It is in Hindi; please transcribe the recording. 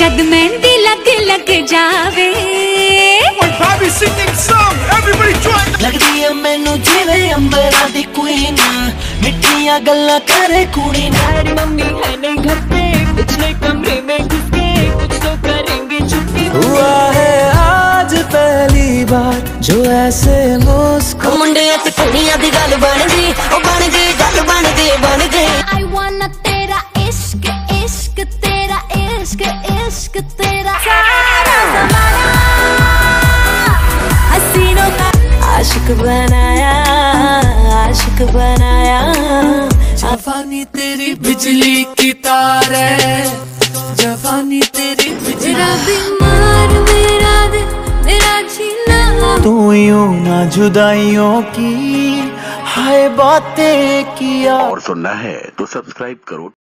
जद मेहंदी लग लग जावे भाभी singing song, everybody join. लगदी है मैनू जिवें अंबरा दी क्वीन, मिठियां गल्लां करे कुड़ी ना। डैडी मम्मी है नहीं घर पे, पिछले कमरे में घुस के कुछ तो करेंगे छुट्टी। हुआ है आज पहली बार जो ऐसे मुस्कुरा। मुंडे ते कुड़ियां दी गल बन गई, ओ बन गई गल बन गई बन गई। I wanna तेरा इश्क इश्क तेरा इश्क इश्क तेरा सारा ज़माना हसीनों का आशिक बनाया आशिक बनाया। जवानी तेरी बिजली की तार है, जवानी तेरी तेरा बीमार मेरा दिल मेरा जीना। तू यूं ना जुदाइयों की हाय बातें किया। और सुनना है तो सब्सक्राइब करो।